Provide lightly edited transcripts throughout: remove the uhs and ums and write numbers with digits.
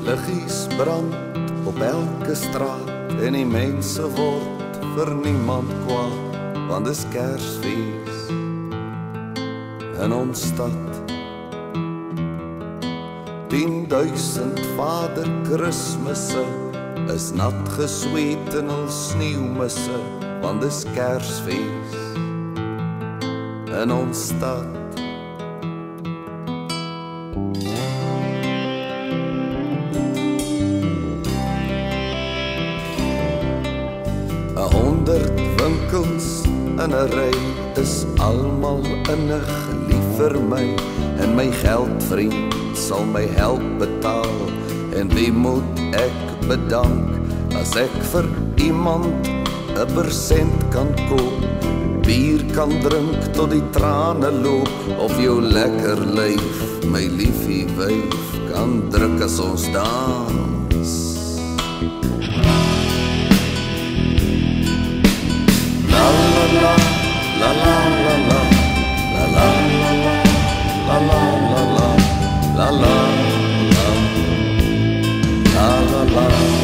Liggies brand op elke straat en die mense word vir niemand kwaad, want dis Kersfees in ons stad. 10.000 Vader Christmasse is nat gesweet in hul sneeuwmisse, want dis Kersfees in ons stad. Winkels in 'n ry is almal innig lief vir my, en my geldvriend sal my help betaal, en wie moet ek bedank as ek vir iemand 'n persent kan koop, bier kan drink tot die trane loop, of jou lekker lyf, my liefie wyf, kan druk as ons dans. La la la la la la la la la la la la la la la la la la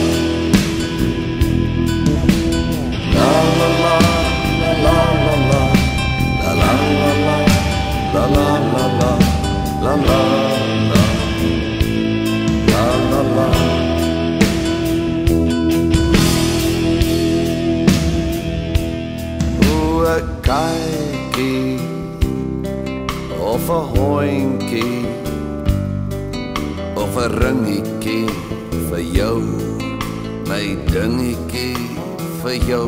Kykie of 'n hoontjie of 'n ringetjie vir jou, my dingetjie vir jou.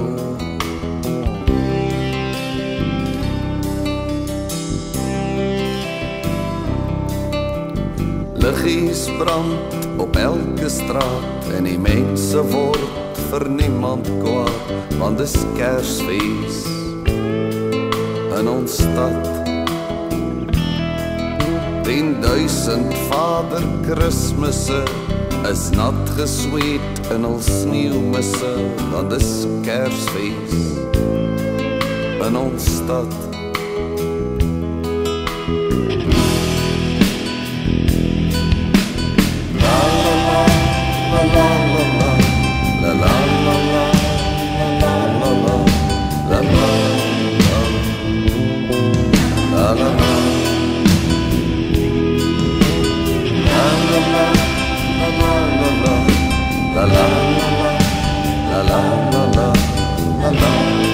Liggies brand op elke straat en die mense word vir niemand kwaad, want dis Kersfees in ons stad. 10.000 Vader Christmasse is nat gesweet in hul sneeuwmisse, want dis Kersfees in ons stad. La la la la la la la la la la la la la la la. La la la la la la la la la la la la la la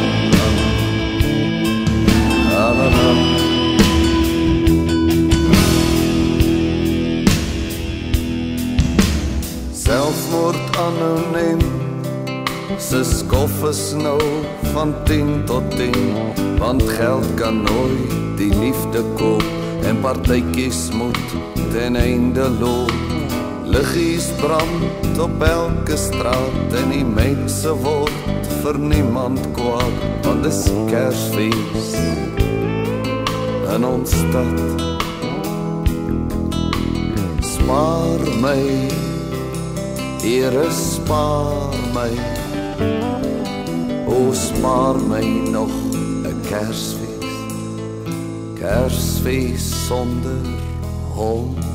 la. Selfmoord anoniem, se skof is nou van 10 tot 10, want geld kan nooit die liefde koop, en partytjies moet ten einde loop. Liggies brand op elke straat en die mense word vir niemand kwaad, want dis Kersfees in ons stad. Spaar my, Here, spaar my, o spaar my nog 'n Kersfees, Kersfees sonder hond.